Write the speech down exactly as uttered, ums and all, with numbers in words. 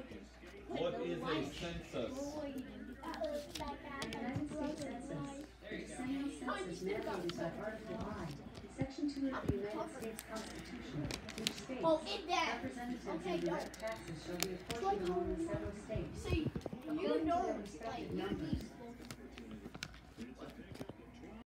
What is a census? The United States Census, the decennial census mandated by Article I, Section two of the United States Constitution, which states, Oh, it that. representatives Okay, and go. direct taxes shall be apportioned among the several states